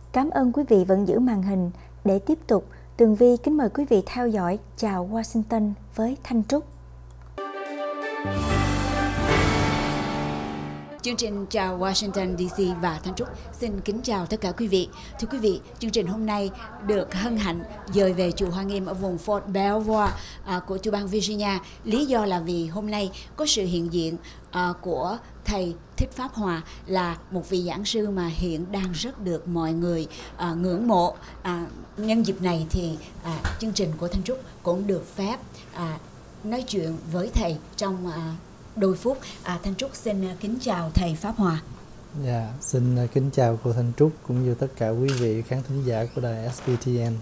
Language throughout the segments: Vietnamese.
Cảm ơn quý vị vẫn giữ màn hình. Để tiếp tục, Tường Vi kính mời quý vị theo dõi Chào Washington với Thanh Trúc. Chương trình Chào Washington DC và Thanh Trúc xin kính chào tất cả quý vị. Thưa quý vị, chương trình hôm nay được hân hạnh dời về chùa Hoa Nghiêm ở vùng Fort Belvoir của tiểu bang Virginia. Lý do là vì hôm nay có sự hiện diện của thầy Thích Pháp Hòa, là một vị giảng sư mà hiện đang rất được mọi người ngưỡng mộ. Nhân dịp này thì chương trình của Thanh Trúc cũng được phép nói chuyện với thầy trong đôi phút. Thanh Trúc xin kính chào thầy Pháp Hòa. Dạ, xin kính chào cô Thanh Trúc cũng như tất cả quý vị khán thính giả của đài SBTN.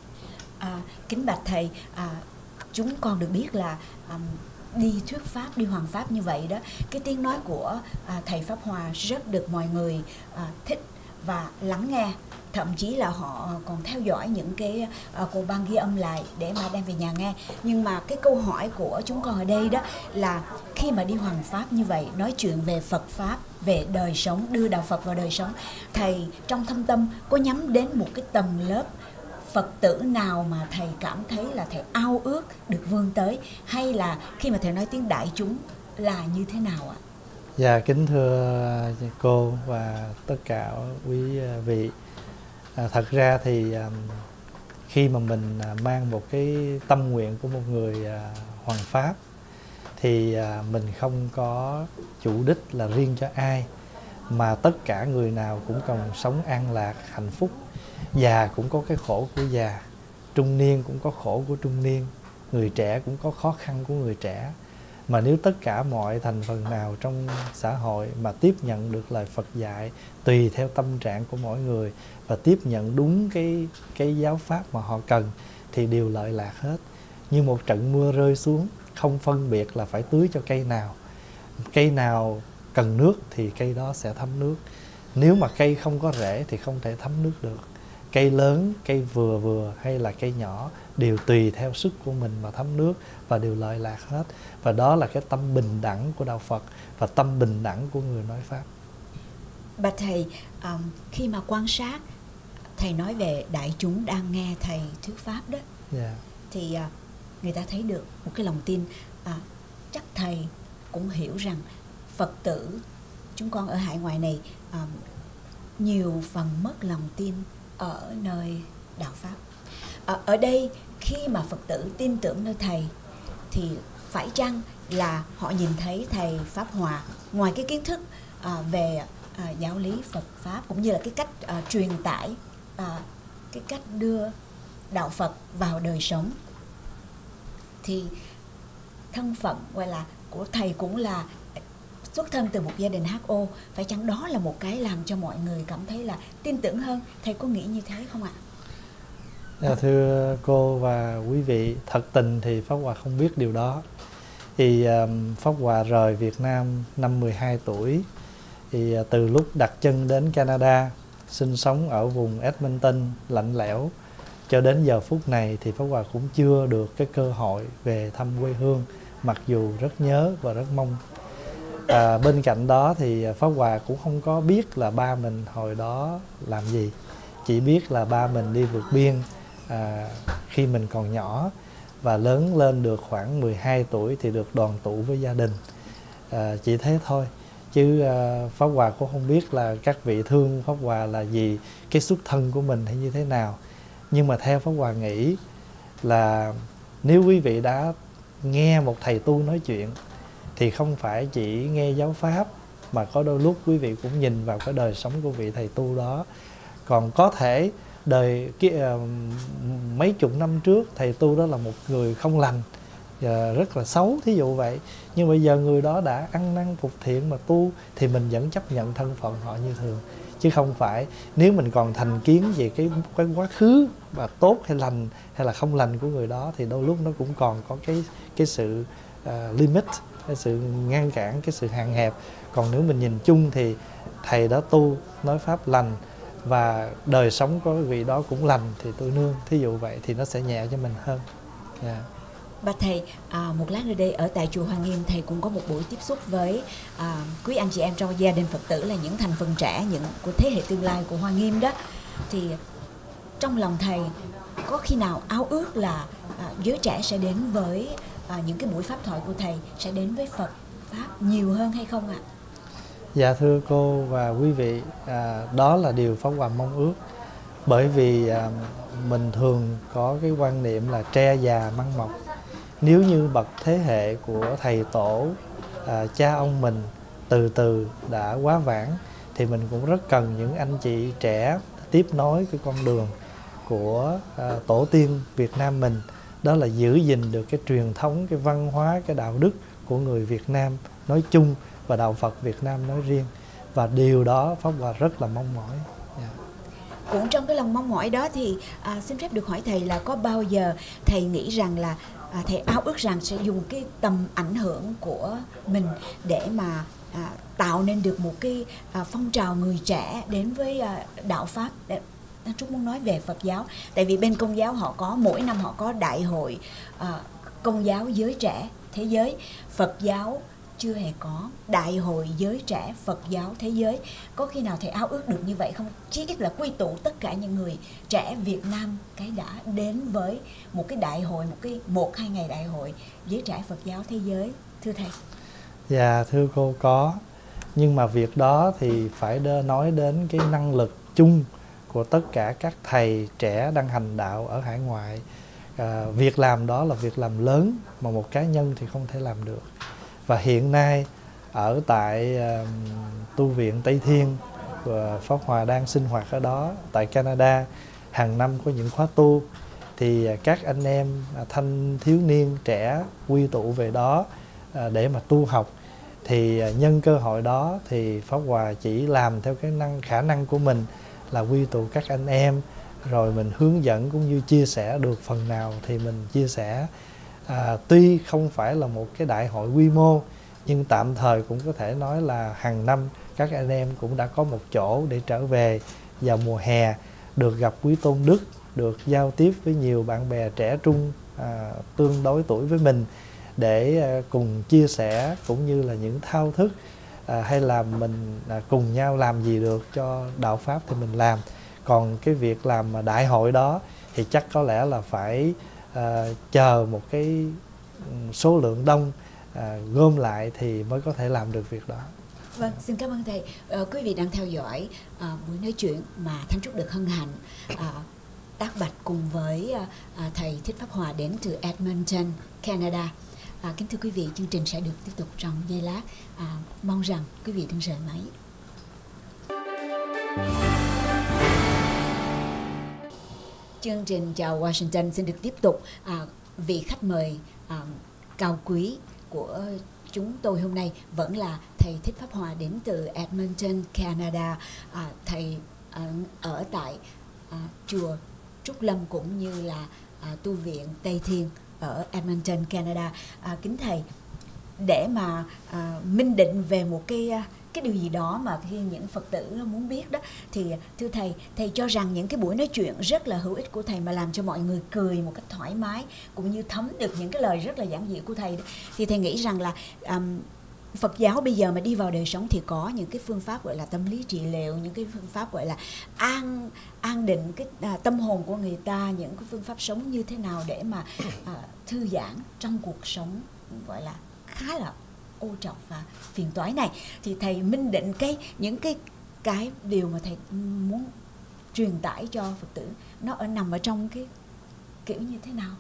Kính bạch thầy, chúng con được biết là đi thuyết pháp, đi hoàng pháp như vậy đó, cái tiếng nói của thầy Pháp Hòa rất được mọi người thích và lắng nghe. Thậm chí là họ còn theo dõi những cái cô băng ghi âm lại để mà đem về nhà nghe. Nhưng mà cái câu hỏi của chúng con ở đây đó là khi mà đi hoàng pháp như vậy, nói chuyện về Phật Pháp, về đời sống, đưa đạo Phật vào đời sống, thầy trong thâm tâm có nhắm đến một cái tầng lớp Phật tử nào mà thầy cảm thấy là thầy ao ước được vươn tới, hay là khi mà thầy nói tiếng đại chúng là như thế nào ạ? Dạ, kính thưa cô và tất cả quý vị, thật ra thì khi mà mình mang một cái tâm nguyện của một người hoàng pháp thì mình không có chủ đích là riêng cho ai, mà tất cả người nào cũng cần sống an lạc, hạnh phúc. Già cũng có cái khổ của già, trung niên cũng có khổ của trung niên, người trẻ cũng có khó khăn của người trẻ. Mà nếu tất cả mọi thành phần nào trong xã hội mà tiếp nhận được lời Phật dạy tùy theo tâm trạng của mỗi người và tiếp nhận đúng cái giáo pháp mà họ cần thì đều lợi lạc hết. Như một trận mưa rơi xuống, không phân biệt là phải tưới cho cây nào. Cây nào cần nước thì cây đó sẽ thấm nước. Nếu mà cây không có rễ thì không thể thấm nước được. Cây lớn, cây vừa vừa hay là cây nhỏ đều tùy theo sức của mình mà thấm nước và đều lợi lạc hết. Và đó là cái tâm bình đẳng của đạo Phật và tâm bình đẳng của người nói Pháp. Bạch thầy, khi mà quan sát, thầy nói về đại chúng đang nghe thầy thuyết Pháp đó, thì người ta thấy được một cái lòng tin. Chắc thầy cũng hiểu rằng Phật tử chúng con ở hải ngoại này nhiều phần mất lòng tin ở nơi đạo Pháp. Ở đây khi mà Phật tử tin tưởng nơi thầy thì phải chăng là họ nhìn thấy thầy Pháp Hòa, ngoài cái kiến thức về giáo lý Phật Pháp cũng như là cái cách truyền tải, cái cách đưa đạo Phật vào đời sống, thì thân phận gọi là của thầy cũng là xuất thân từ một gia đình HO, phải chăng đó là một cái làm cho mọi người cảm thấy là tin tưởng hơn? Thầy có nghĩ như thế không ạ? Thưa cô và quý vị, thật tình thì Pháp Hòa không biết điều đó. Thì Pháp Hòa rời Việt Nam năm 12 tuổi. Thì từ lúc đặt chân đến Canada, sinh sống ở vùng Edmonton lạnh lẽo, cho đến giờ phút này thì Pháp Hòa cũng chưa được cái cơ hội về thăm quê hương, mặc dù rất nhớ và rất mong. Bên cạnh đó thì Pháp Hòa cũng không có biết là ba mình hồi đó làm gì. Chỉ biết là ba mình đi vượt biên khi mình còn nhỏ, và lớn lên được khoảng 12 tuổi thì được đoàn tụ với gia đình. Chỉ thế thôi. Chứ Pháp Hòa cũng không biết là các vị thương Pháp Hòa là gì, cái xuất thân của mình hay như thế nào. Nhưng mà theo Pháp Hòa nghĩ là nếu quý vị đã nghe một thầy tu nói chuyện thì không phải chỉ nghe giáo pháp, mà có đôi lúc quý vị cũng nhìn vào cái đời sống của vị thầy tu đó. Còn có thể mấy chục năm trước thầy tu đó là một người không lành, rất là xấu, thí dụ vậy. Nhưng bây giờ người đó đã ăn năn phục thiện mà tu thì mình vẫn chấp nhận thân phận họ như thường. Chứ không phải nếu mình còn thành kiến về cái quá khứ và tốt hay lành hay là không lành của người đó thì đôi lúc nó cũng còn có cái sự limit, cái sự ngăn cản, cái sự hạn hẹp. Còn nếu mình nhìn chung thì thầy đó tu, nói pháp lành và đời sống của vị đó cũng lành thì tôi nương, thí dụ vậy thì nó sẽ nhẹ cho mình hơn. Bạch thầy, một lát nữa đây ở tại chùa Hoa Nghiêm, thầy cũng có một buổi tiếp xúc với quý anh chị em trong gia đình Phật tử là những thành phần trẻ, những của thế hệ tương lai của Hoa Nghiêm đó. thì trong lòng thầy có khi nào ao ước là giới trẻ sẽ đến với những cái buổi pháp thoại của thầy, sẽ đến với Phật Pháp nhiều hơn hay không ạ? Dạ thưa cô và quý vị, đó là điều Pháp Hòa mong ước. Bởi vì mình thường có cái quan niệm là tre già măng mọc. Nếu như bậc thế hệ của thầy tổ, cha ông mình từ từ đã quá vãng, thì mình cũng rất cần những anh chị trẻ tiếp nối cái con đường của tổ tiên Việt Nam mình. Đó là giữ gìn được cái truyền thống, cái văn hóa, cái đạo đức của người Việt Nam nói chung và đạo Phật Việt Nam nói riêng. Và điều đó Pháp Hòa rất là mong mỏi. Cũng trong cái lòng mong mỏi đó thì xin phép được hỏi thầy là có bao giờ thầy nghĩ rằng là thầy ao ước rằng sẽ dùng cái tầm ảnh hưởng của mình để mà tạo nên được một cái phong trào người trẻ đến với đạo Pháp? Trúc muốn nói về Phật giáo, tại vì bên Công giáo họ có mỗi năm họ có đại hội Công giáo giới trẻ thế giới. Phật giáo chưa hề có đại hội giới trẻ Phật giáo thế giới. Có khi nào thầy ao ước được như vậy không? Chí ít là quy tụ tất cả những người trẻ Việt Nam cái đã đến với một cái đại hội, một hai ngày đại hội giới trẻ Phật giáo thế giới, thưa thầy. Dạ thưa cô, có. Nhưng mà việc đó thì phải nói đến cái năng lực chung của tất cả các thầy trẻ đang hành đạo ở hải ngoại. Việc làm đó là việc làm lớn mà một cá nhân thì không thể làm được. Và hiện nay ở tại tu viện Tây Thiên, Pháp Hòa đang sinh hoạt ở đó tại Canada, hàng năm có những khóa tu thì các anh em thanh thiếu niên trẻ quy tụ về đó để mà tu học. Thì nhân cơ hội đó thì Pháp Hòa chỉ làm theo cái khả năng của mình là quy tụ các anh em, rồi mình hướng dẫn cũng như chia sẻ được phần nào thì mình chia sẻ. Tuy không phải là một cái đại hội quy mô, nhưng tạm thời cũng có thể nói là hàng năm các anh em cũng đã có một chỗ để trở về vào mùa hè, được gặp Quý Tôn Đức, được giao tiếp với nhiều bạn bè trẻ trung tương đối tuổi với mình để cùng chia sẻ cũng như là những thao thức hay là mình cùng nhau làm gì được cho đạo Pháp thì mình làm. Còn cái việc làm đại hội đó thì chắc có lẽ là phải chờ một cái số lượng đông gom lại thì mới có thể làm được việc đó. Vâng, xin cảm ơn thầy. Quý vị đang theo dõi buổi nói chuyện mà Thanh Trúc được hân hạnh tác bạch cùng với thầy Thích Pháp Hòa đến từ Edmonton, Canada. Kính thưa quý vị, chương trình sẽ được tiếp tục trong giây lát. Mong rằng quý vị đừng rời máy. Chương trình Chào Washington xin được tiếp tục. Vị khách mời cao quý của chúng tôi hôm nay vẫn là thầy Thích Pháp Hòa đến từ Edmonton, Canada. Thầy ở tại chùa Trúc Lâm cũng như là tu viện Tây Thiên ở Edmonton, Canada. Kính thầy, để mà minh định về một cái điều gì đó mà khi những Phật tử muốn biết đó, thì thưa thầy cho rằng những cái buổi nói chuyện rất là hữu ích của thầy mà làm cho mọi người cười một cách thoải mái, cũng như thấm được những cái lời rất là giản dị của thầy đó, thì thầy nghĩ rằng là Phật giáo bây giờ mà đi vào đời sống thì có những cái phương pháp gọi là tâm lý trị liệu, những cái phương pháp gọi là an định cái tâm hồn của người ta, những cái phương pháp sống như thế nào để mà thư giãn trong cuộc sống gọi là khá là ô trọc và phiền toái này. Thì thầy minh định những cái điều mà thầy muốn truyền tải cho Phật tử nó nằm ở trong cái kiểu như thế nào?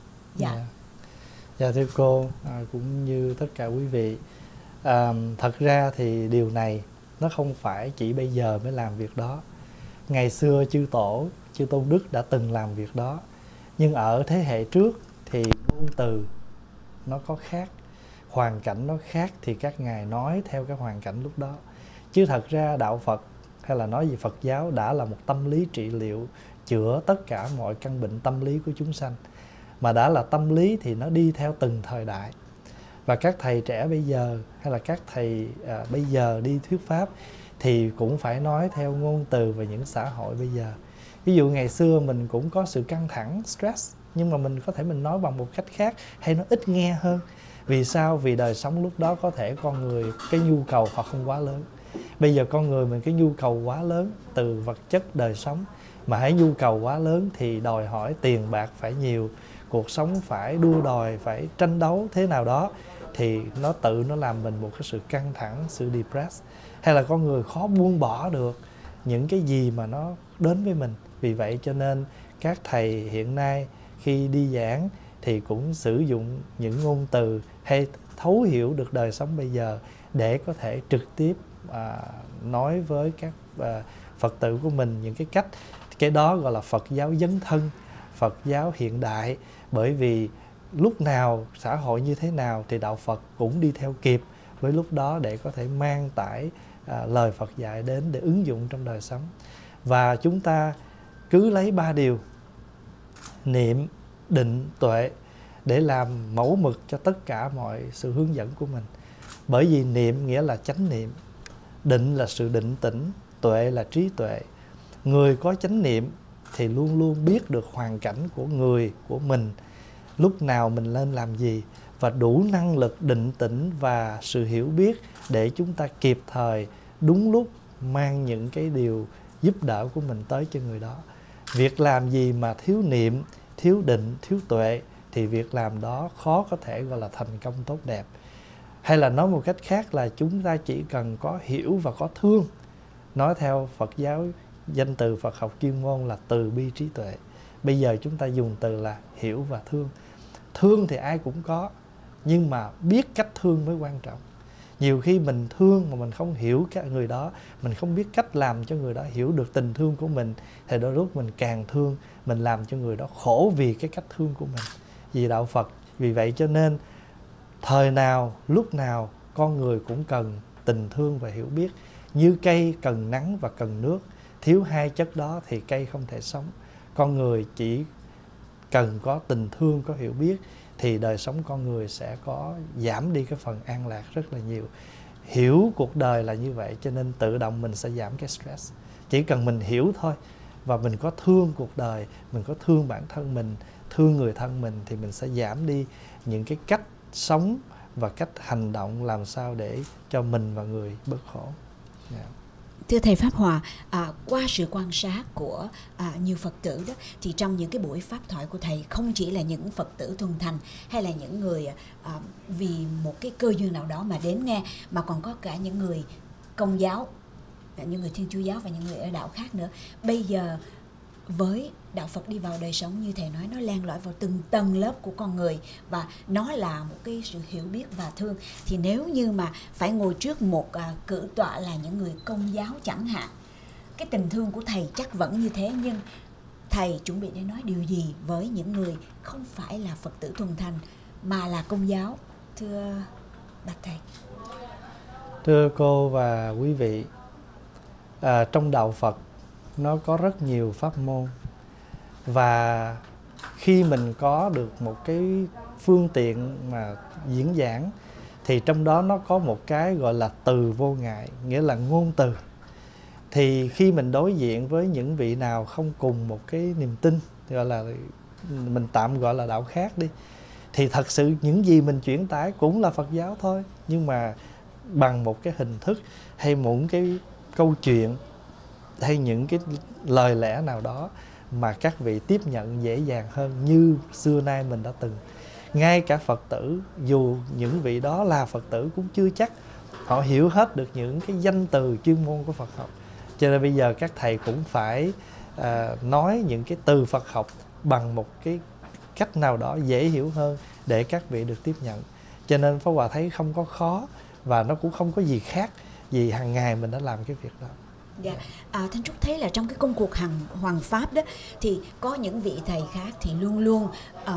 Dạ thưa cô, cũng như tất cả quý vị, thật ra thì điều này nó không phải chỉ bây giờ mới làm việc đó. Ngày xưa chư tổ, chư Tôn Đức đã từng làm việc đó, nhưng ở thế hệ trước thì ngôn từ nó có khác, hoàn cảnh nó khác thì các ngài nói theo cái hoàn cảnh lúc đó. Chứ thật ra đạo Phật hay là nói về Phật giáo đã là một tâm lý trị liệu, chữa tất cả mọi căn bệnh tâm lý của chúng sanh. Mà đã là tâm lý thì nó đi theo từng thời đại. Và các thầy trẻ bây giờ hay là các thầy bây giờ đi thuyết pháp thì cũng phải nói theo ngôn từ về những xã hội bây giờ. Ví dụ ngày xưa mình cũng có sự căng thẳng, stress, nhưng mà mình có thể mình nói bằng một cách khác hay nó ít nghe hơn. Vì sao? Vì đời sống lúc đó có thể con người cái nhu cầu họ không quá lớn. Bây giờ con người mình cái nhu cầu quá lớn từ vật chất đời sống, Mà hãy nhu cầu quá lớn thì đòi hỏi tiền bạc phải nhiều, cuộc sống phải đua đòi, phải tranh đấu thế nào đó, thì nó làm mình một cái sự căng thẳng, sự depressed. Hay là con người khó buông bỏ được những cái gì mà nó đến với mình. Vì vậy cho nên các thầy hiện nay khi đi giảng thì cũng sử dụng những ngôn từ hay thấu hiểu được đời sống bây giờ để có thể trực tiếp nói với các Phật tử của mình những cái cách. Cái đó gọi là Phật giáo dấn thân, Phật giáo hiện đại. Bởi vì lúc nào xã hội như thế nào thì đạo Phật cũng đi theo kịp với lúc đó, để có thể mang tải lời Phật dạy đến để ứng dụng trong đời sống. Và chúng ta cứ lấy 3 điều niệm, định, tuệ để làm mẫu mực cho tất cả mọi sự hướng dẫn của mình. Bởi vì niệm nghĩa là chánh niệm, định là sự định tĩnh, tuệ là trí tuệ. Người có chánh niệm thì luôn luôn biết được hoàn cảnh của người, của mình, lúc nào mình nên làm gì, và đủ năng lực định tĩnh và sự hiểu biết để chúng ta kịp thời, đúng lúc mang những cái điều giúp đỡ của mình tới cho người đó. Việc làm gì mà thiếu niệm, thiếu định, thiếu tuệ thì việc làm đó khó có thể gọi là thành công tốt đẹp. Hay là nói một cách khác là chúng ta chỉ cần có hiểu và có thương. Nói theo Phật giáo, danh từ Phật học chuyên môn là từ bi trí tuệ. Bây giờ chúng ta dùng từ là hiểu và thương. Thương thì ai cũng có, nhưng mà biết cách thương mới quan trọng. Nhiều khi mình thương mà mình không hiểu cái người đó, mình không biết cách làm cho người đó hiểu được tình thương của mình, thì đôi lúc mình càng thương, mình làm cho người đó khổ vì cái cách thương của mình, vì đạo Phật. Vì vậy cho nên thời nào, lúc nào con người cũng cần tình thương và hiểu biết. Như cây cần nắng và cần nước, thiếu hai chất đó thì cây không thể sống. Con người chỉ cần có tình thương, có hiểu biết thì đời sống con người sẽ có giảm đi cái phần an lạc rất là nhiều. Hiểu cuộc đời là như vậy, cho nên tự động mình sẽ giảm cái stress. Chỉ cần mình hiểu thôi, và mình có thương cuộc đời, mình có thương bản thân mình, thương người thân mình, thì mình sẽ giảm đi những cái cách sống và cách hành động làm sao để cho mình và người bớt khổ. Yeah. Thưa Thầy Pháp Hòa, qua sự quan sát của nhiều Phật tử đó, thì trong những cái buổi pháp thoại của Thầy không chỉ là những Phật tử thuần thành hay là những người vì một cái cơ duyên nào đó mà đến nghe, mà còn có cả những người Công giáo, những người Thiên Chúa giáo và những người ở đạo khác nữa. Bây giờ với đạo Phật đi vào đời sống, như Thầy nói, nó len lỏi vào từng tầng lớp của con người, và nó là một cái sự hiểu biết và thương. Thì nếu như mà phải ngồi trước một cử tọa là những người Công giáo chẳng hạn, cái tình thương của Thầy chắc vẫn như thế, nhưng Thầy chuẩn bị để nói điều gì với những người không phải là Phật tử thuần thành mà là Công giáo? Thưa bạch Thầy. Thưa cô và quý vị, trong đạo Phật nó có rất nhiều pháp môn, và khi mình có được một cái phương tiện mà diễn giảng thì trong đó nó có một cái gọi là từ vô ngại, nghĩa là ngôn từ. Thì khi mình đối diện với những vị nào không cùng một cái niềm tin, gọi là mình tạm gọi là đạo khác đi, thì thật sự những gì mình chuyển tải cũng là Phật giáo thôi, nhưng mà bằng một cái hình thức hay một cái câu chuyện hay những cái lời lẽ nào đó mà các vị tiếp nhận dễ dàng hơn như xưa nay mình đã từng. Ngay cả Phật tử, dù những vị đó là Phật tử cũng chưa chắc họ hiểu hết được những cái danh từ chuyên môn của Phật học. Cho nên bây giờ các thầy cũng phải nói những cái từ Phật học bằng một cái cách nào đó dễ hiểu hơn để các vị được tiếp nhận. Cho nên Pháp Hòa thấy không có khó, và nó cũng không có gì khác, vì hàng ngày mình đã làm cái việc đó. Dạ, Thanh Trúc thấy là trong cái công cuộc hoàng pháp đó, thì có những vị thầy khác thì luôn luôn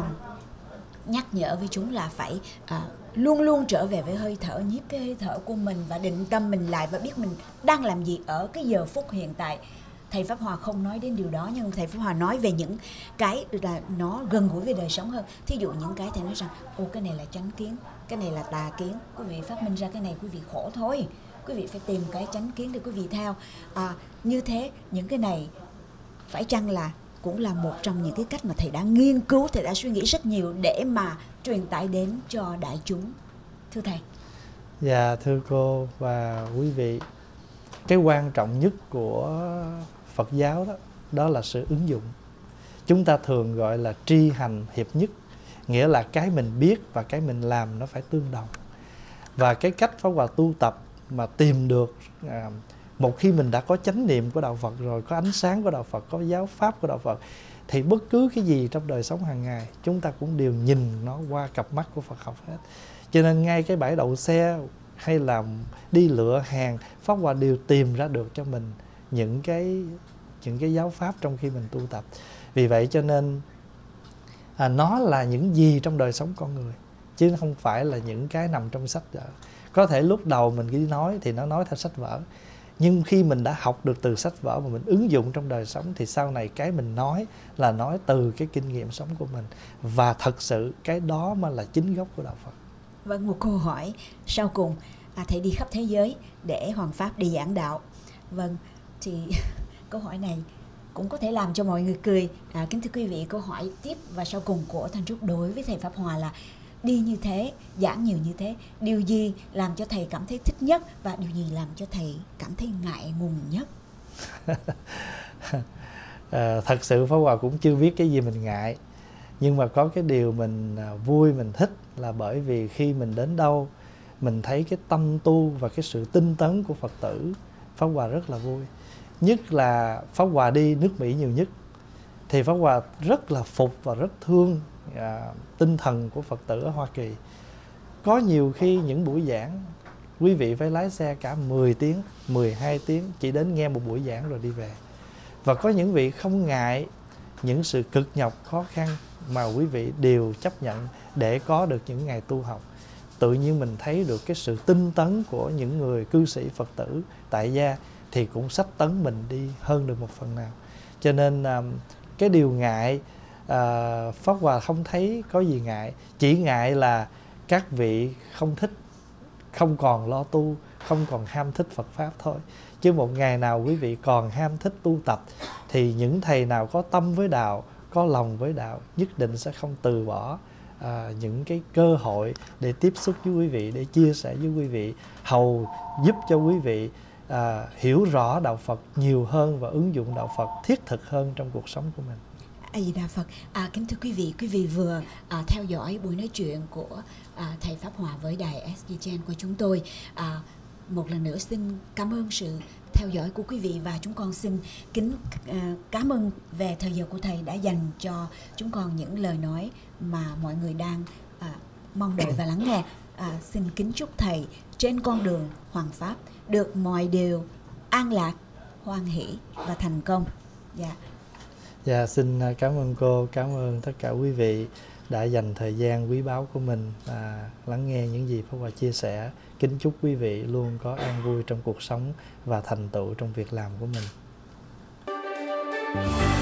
nhắc nhở với chúng là phải luôn luôn trở về với hơi thở, nhiếp cái hơi thở của mình và định tâm mình lại, và biết mình đang làm gì ở cái giờ phút hiện tại. Thầy Pháp Hòa không nói đến điều đó, nhưng thầy Pháp Hòa nói về những cái là nó gần gũi với đời sống hơn. Thí dụ những cái thầy nói rằng cái này là chánh kiến, cái này là tà kiến, quý vị phát minh ra cái này quý vị khổ thôi, quý vị phải tìm cái chánh kiến để quý vị theo. Như thế những cái này phải chăng là cũng là một trong những cái cách mà thầy đã nghiên cứu, thầy đã suy nghĩ rất nhiều để mà truyền tải đến cho đại chúng, thưa thầy? Dạ, thưa cô và quý vị, cái quan trọng nhất của Phật giáo đó đó là sự ứng dụng. Chúng ta thường gọi là tri hành hiệp nhất, nghĩa là cái mình biết và cái mình làm nó phải tương đồng. Và cái cách Pháp Hòa tu tập mà tìm được, một khi mình đã có chánh niệm của Đạo Phật rồi, có ánh sáng của Đạo Phật, có giáo pháp của Đạo Phật, thì bất cứ cái gì trong đời sống hàng ngày chúng ta cũng đều nhìn nó qua cặp mắt của Phật học hết. Cho nên ngay cái bãi đậu xe hay là đi lựa hàng, Pháp Hòa đều tìm ra được cho mình những cái giáo pháp trong khi mình tu tập. Vì vậy cho nên nó là những gì trong đời sống con người, chứ không phải là những cái nằm trong sách vở. Có thể lúc đầu mình đi nói thì nó nói theo sách vở, nhưng khi mình đã học được từ sách vở và mình ứng dụng trong đời sống thì sau này cái mình nói là nói từ cái kinh nghiệm sống của mình, và thật sự cái đó mà là chính gốc của Đạo Phật. Vâng, một câu hỏi sau cùng. Thầy đi khắp thế giới để hoằng pháp, đi giảng đạo. Vâng, thì câu hỏi này cũng có thể làm cho mọi người cười. Kính thưa quý vị, câu hỏi tiếp và sau cùng của Thanh Trúc đối với thầy Pháp Hòa là: đi như thế, giảng nhiều như thế, điều gì làm cho thầy cảm thấy thích nhất và điều gì làm cho thầy cảm thấy ngại ngùng nhất? Thật sự Pháp Hòa cũng chưa biết cái gì mình ngại, nhưng mà có cái điều mình vui, mình thích là bởi vì khi mình đến đâu mình thấy cái tâm tu và cái sự tinh tấn của Phật tử, Pháp Hòa rất là vui. Nhất là Pháp Hòa đi nước Mỹ nhiều nhất thì Pháp Hòa rất là phục và rất thương tinh thần của Phật tử ở Hoa Kỳ. Có nhiều khi những buổi giảng quý vị phải lái xe cả 10 tiếng, 12 tiếng chỉ đến nghe một buổi giảng rồi đi về. Và có những vị không ngại những sự cực nhọc khó khăn mà quý vị đều chấp nhận để có được những ngày tu học. Tự nhiên mình thấy được cái sự tinh tấn của những người cư sĩ Phật tử tại gia thì cũng xách tấn mình đi hơn được một phần nào. Cho nên cái điều ngại, Pháp Hòa không thấy có gì ngại. Chỉ ngại là các vị không thích, không còn lo tu, không còn ham thích Phật Pháp thôi. Chứ một ngày nào quý vị còn ham thích tu tập thì những thầy nào có tâm với đạo, có lòng với đạo nhất định sẽ không từ bỏ những cái cơ hội để tiếp xúc với quý vị, để chia sẻ với quý vị, hầu giúp cho quý vị hiểu rõ Đạo Phật nhiều hơn và ứng dụng Đạo Phật thiết thực hơn trong cuộc sống của mình. A Di Đà Phật. Kính thưa quý vị vừa theo dõi buổi nói chuyện của thầy Pháp Hòa với đài SG-Chen của chúng tôi. Một lần nữa xin cảm ơn sự theo dõi của quý vị, và chúng con xin kính cảm ơn về thời giờ của thầy đã dành cho chúng con những lời nói mà mọi người đang mong đợi và lắng nghe. Xin kính chúc thầy trên con đường hoằng pháp được mọi điều an lạc, hoan hỷ và thành công. Dạ, xin cảm ơn cô, cảm ơn tất cả quý vị đã dành thời gian quý báu của mình lắng nghe những gì Pháp Hòa chia sẻ. Kính chúc quý vị luôn có an vui trong cuộc sống và thành tựu trong việc làm của mình.